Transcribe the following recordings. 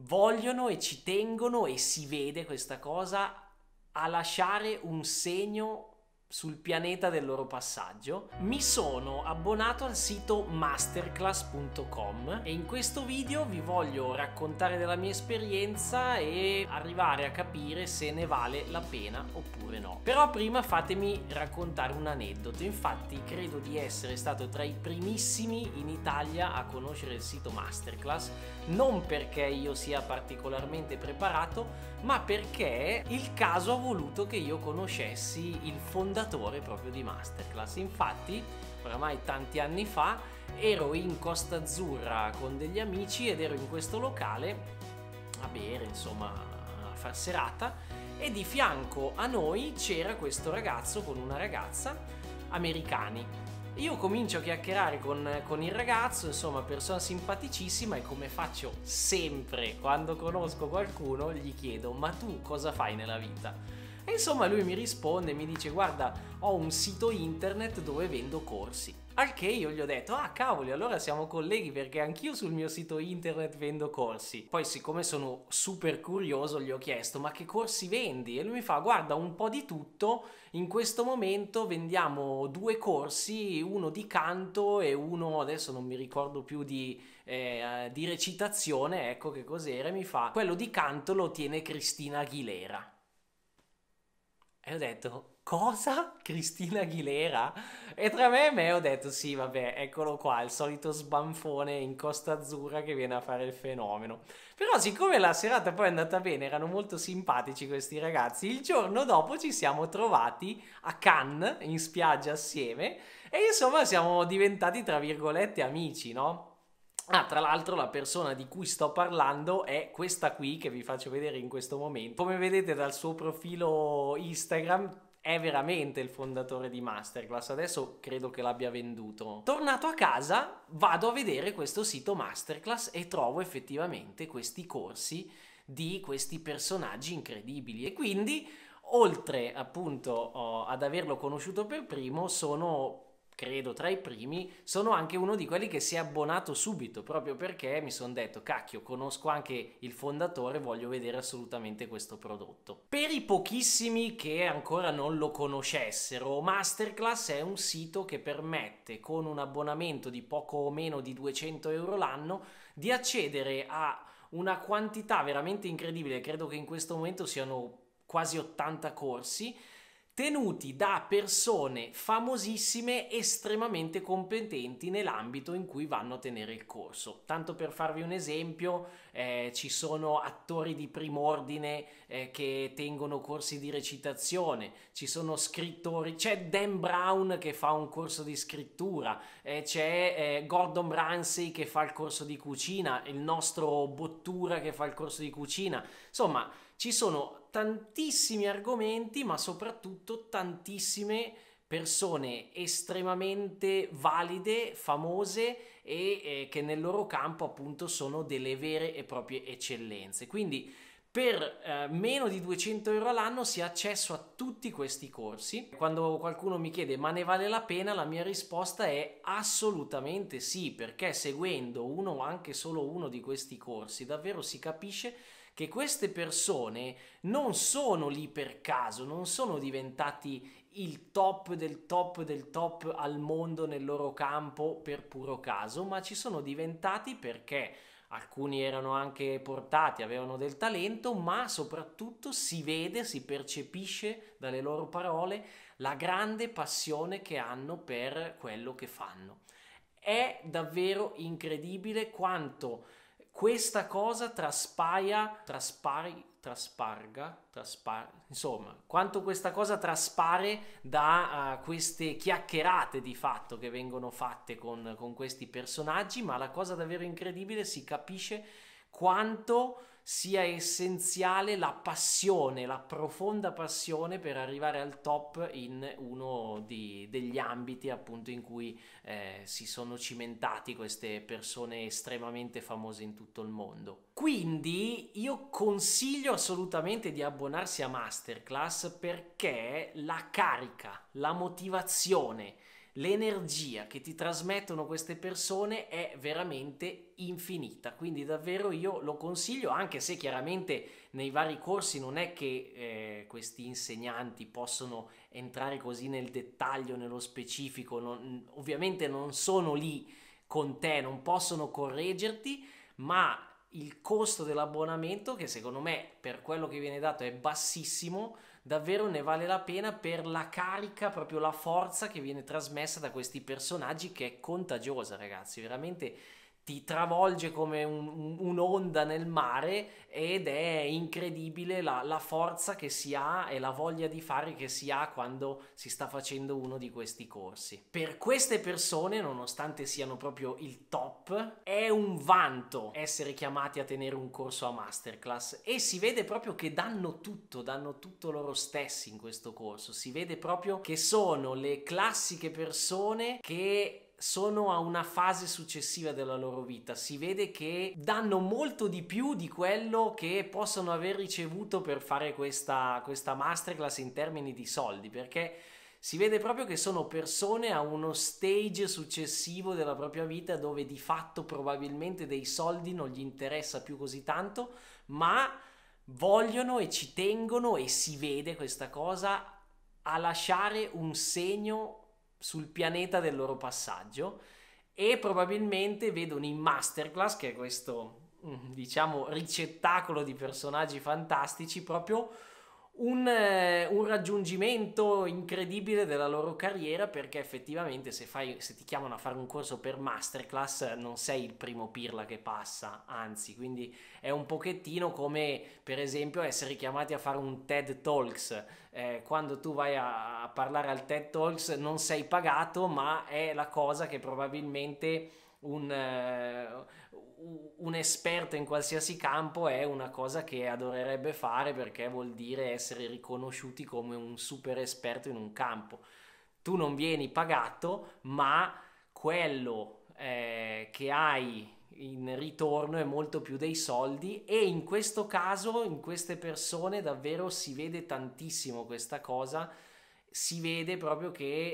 vogliono e ci tengono, e si vede questa cosa, a lasciare un segno sul pianeta del loro passaggio. Mi sono abbonato al sito masterclass.com e in questo video vi voglio raccontare della mia esperienza e arrivare a capire se ne vale la pena oppure no. Però prima fatemi raccontare un aneddoto. Infatti credo di essere stato tra i primissimi in Italia a conoscere il sito Masterclass, non perché io sia particolarmente preparato, ma perché il caso ha voluto che io conoscessi il fondatore proprio di Masterclass. Infatti, oramai tanti anni fa, ero in Costa Azzurra con degli amici ed ero in questo locale a bere, insomma, a far serata, e di fianco a noi c'era questo ragazzo con una ragazza, americani. Io comincio a chiacchierare con il ragazzo, insomma, persona simpaticissima, e come faccio sempre quando conosco qualcuno gli chiedo: ma tu cosa fai nella vita? E insomma lui mi risponde, mi dice: guarda, ho un sito internet dove vendo corsi. Al che io gli ho detto: ah cavoli, allora siamo colleghi, perché anch'io sul mio sito internet vendo corsi. Poi, siccome sono super curioso, gli ho chiesto: ma che corsi vendi? E lui mi fa: guarda, un po' di tutto. In questo momento vendiamo 2 corsi, uno di canto e uno, adesso non mi ricordo più, di recitazione. Ecco che cos'era. E mi fa: quello di canto lo tiene Cristina Aguilera. E ho detto: cosa? Cristina Aguilera? E tra me e me ho detto: sì, vabbè, eccolo qua, il solito sbanfone in Costa Azzurra che viene a fare il fenomeno. Però siccome la serata poi è andata bene, erano molto simpatici questi ragazzi, il giorno dopo ci siamo trovati a Cannes, in spiaggia assieme, e insomma siamo diventati, tra virgolette, amici, no? Ah, tra l'altro la persona di cui sto parlando è questa qui che vi faccio vedere in questo momento. Come vedete dal suo profilo Instagram, è veramente il fondatore di Masterclass. Adesso credo che l'abbia venduto. Tornato a casa, vado a vedere questo sito Masterclass e trovo effettivamente questi corsi di questi personaggi incredibili. E quindi, oltre appunto ad averlo conosciuto per primo, sono, credo, tra i primi, sono anche uno di quelli che si è abbonato subito, proprio perché mi sono detto: cacchio, conosco anche il fondatore, voglio vedere assolutamente questo prodotto. Per i pochissimi che ancora non lo conoscessero, Masterclass è un sito che permette, con un abbonamento di poco o meno di 200 euro l'anno, di accedere a una quantità veramente incredibile. Credo che in questo momento siano quasi 80 corsi, tenuti da persone famosissime, estremamente competenti nell'ambito in cui vanno a tenere il corso. Tanto per farvi un esempio, ci sono attori di prim'ordine che tengono corsi di recitazione, ci sono scrittori, c'è Dan Brown che fa un corso di scrittura, c'è Gordon Ramsay che fa il corso di cucina, il nostro Bottura che fa il corso di cucina. Insomma, ci sono tantissimi argomenti, ma soprattutto tantissime persone estremamente valide, famose e che nel loro campo appunto sono delle vere e proprie eccellenze. Quindi per meno di 200 euro all'anno si ha accesso a tutti questi corsi. Quando qualcuno mi chiede: ma ne vale la pena? La mia risposta è assolutamente sì, perché seguendo uno o anche solo uno di questi corsi davvero si capisce che queste persone non sono lì per caso, non sono diventati il top del top del top al mondo nel loro campo per puro caso, ma ci sono diventati perché alcuni erano anche portati, avevano del talento, ma soprattutto si vede, si percepisce dalle loro parole la grande passione che hanno per quello che fanno. È davvero incredibile quanto questa cosa insomma, quanto questa cosa traspare da queste chiacchierate di fatto che vengono fatte con questi personaggi. Ma la cosa davvero incredibile, si capisce quanto sia essenziale la passione, la profonda passione per arrivare al top in uno degli ambiti appunto in cui si sono cimentati queste persone estremamente famose in tutto il mondo. Quindi io consiglio assolutamente di abbonarsi a Masterclass, perché la carica, la motivazione l'energia che ti trasmettono queste persone è veramente infinita, quindi davvero io lo consiglio, anche se chiaramente nei vari corsi non è che questi insegnanti possono entrare così nel dettaglio, nello specifico, ovviamente non sono lì con te, non possono correggerti, ma il costo dell'abbonamento, che secondo me per quello che viene dato è bassissimo, davvero ne vale la pena per la carica, proprio la forza che viene trasmessa da questi personaggi, che è contagiosa, ragazzi, veramente ti travolge come un'onda nel mare, ed è incredibile la forza che si ha e la voglia di fare che si ha quando si sta facendo uno di questi corsi. Per queste persone, nonostante siano proprio il top, è un vanto essere chiamati a tenere un corso a masterclass, e si vede proprio che danno tutto loro stessi in questo corso. Si vede proprio che sono le classiche persone che sono a una fase successiva della loro vita, si vede che danno molto di più di quello che possono aver ricevuto per fare questa masterclass in termini di soldi, perché si vede proprio che sono persone a uno stage successivo della propria vita, dove di fatto probabilmente dei soldi non gli interessa più così tanto, ma vogliono e ci tengono, e si vede questa cosa, a lasciare un segno sul pianeta del loro passaggio, e probabilmente vedono in masterclass, che è questo diciamo ricettacolo di personaggi fantastici, proprio un raggiungimento incredibile della loro carriera, perché effettivamente se ti chiamano a fare un corso per masterclass non sei il primo pirla che passa, anzi, quindi è un pochettino come per esempio essere chiamati a fare un TED Talks. Quando tu vai a parlare al TED Talks non sei pagato, ma è la cosa che probabilmente un esperto in qualsiasi campo è una cosa che adorerebbe fare, perché vuol dire essere riconosciuti come un super esperto in un campo. Tu non vieni pagato, ma quello che hai in ritorno è molto più dei soldi, e in questo caso, in queste persone davvero si vede tantissimo questa cosa. Si vede proprio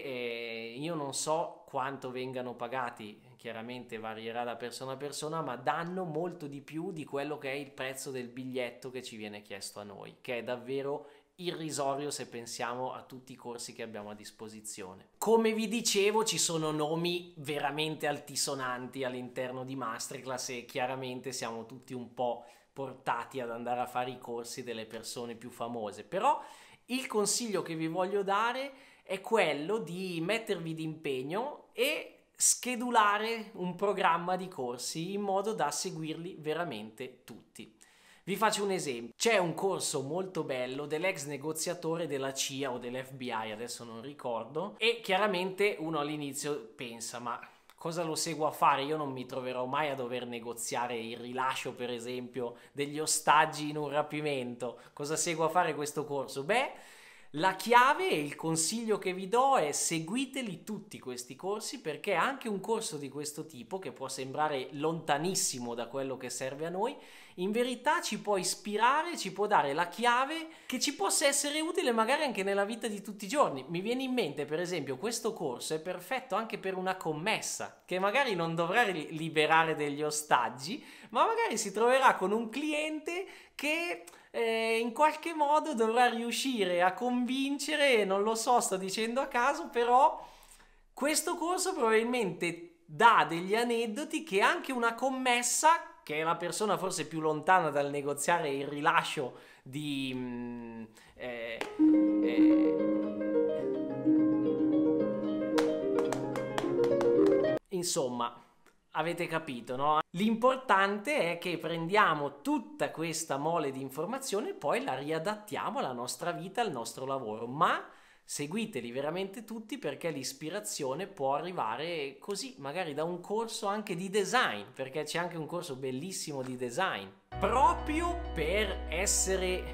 che io non so quanto vengano pagati, chiaramente varierà da persona a persona, ma danno molto di più di quello che è il prezzo del biglietto che ci viene chiesto a noi, che è davvero irrisorio se pensiamo a tutti i corsi che abbiamo a disposizione. Come vi dicevo, ci sono nomi veramente altisonanti all'interno di Masterclass, e chiaramente siamo tutti un po' portati ad andare a fare i corsi delle persone più famose, però il consiglio che vi voglio dare è quello di mettervi d'impegno e schedulare un programma di corsi in modo da seguirli veramente tutti. Vi faccio un esempio: c'è un corso molto bello dell'ex negoziatore della CIA o dell'FBI, adesso non ricordo, e chiaramente uno all'inizio pensa: ma cosa lo seguo a fare? Io non mi troverò mai a dover negoziare il rilascio, per esempio, degli ostaggi in un rapimento. Cosa seguo a fare questo corso? Beh, la chiave e il consiglio che vi do è: seguiteli tutti questi corsi, perché anche un corso di questo tipo, che può sembrare lontanissimo da quello che serve a noi, in verità ci può ispirare, ci può dare la chiave che ci possa essere utile magari anche nella vita di tutti i giorni. Mi viene in mente, per esempio, questo corso è perfetto anche per una commessa che magari non dovrà liberare degli ostaggi, ma magari si troverà con un cliente che in qualche modo dovrà riuscire a convincere, non lo so, sto dicendo a caso, però questo corso probabilmente dà degli aneddoti che anche una commessa, che è la persona forse più lontana dal negoziare il rilascio di insomma, avete capito, no? L'importante è che prendiamo tutta questa mole di informazioni e poi la riadattiamo alla nostra vita, al nostro lavoro, ma seguiteli veramente tutti, perché l'ispirazione può arrivare così, magari da un corso anche di design, perché c'è anche un corso bellissimo di design, proprio per essere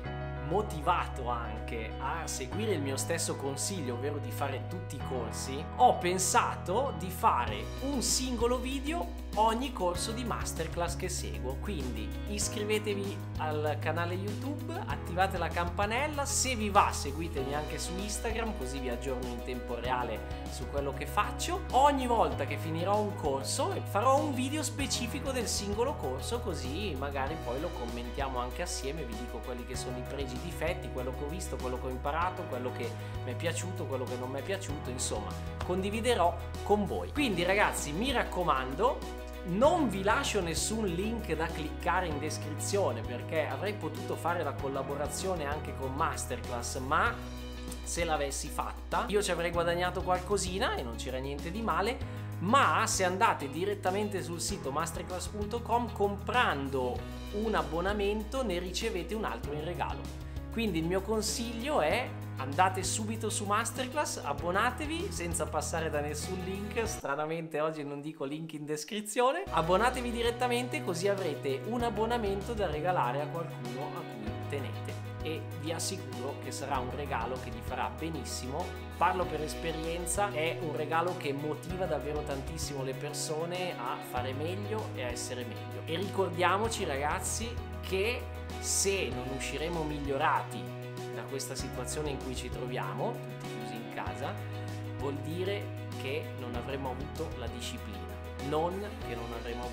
motivato anche a seguire il mio stesso consiglio, ovvero di fare tutti i corsi, ho pensato di fare un singolo video ogni corso di masterclass che seguo. Quindi iscrivetevi al canale YouTube, attivate la campanella, se vi va seguitemi anche su Instagram, così vi aggiorno in tempo reale su quello che faccio. Ogni volta che finirò un corso farò un video specifico del singolo corso, così magari poi lo commentiamo anche assieme, vi dico quelli che sono i pregi, i difetti, quello che ho visto, quello che ho imparato, quello che mi è piaciuto, quello che non mi è piaciuto, insomma condividerò con voi. Quindi ragazzi, mi raccomando, non vi lascio nessun link da cliccare in descrizione, perché avrei potuto fare la collaborazione anche con Masterclass, ma se l'avessi fatta io ci avrei guadagnato qualcosina e non c'era niente di male. Ma se andate direttamente sul sito masterclass.com, comprando un abbonamento ne ricevete un altro in regalo. Quindi il mio consiglio è: andate subito su Masterclass, abbonatevi senza passare da nessun link, stranamente oggi non dico link in descrizione, abbonatevi direttamente, così avrete un abbonamento da regalare a qualcuno a cui tenete e vi assicuro che sarà un regalo che gli farà benissimo. Parlo per esperienza, è un regalo che motiva davvero tantissimo le persone a fare meglio e a essere meglio. E ricordiamoci ragazzi che se non usciremo migliorati da questa situazione in cui ci troviamo, tutti chiusi in casa, vuol dire che non avremo avuto la disciplina, non che non avremo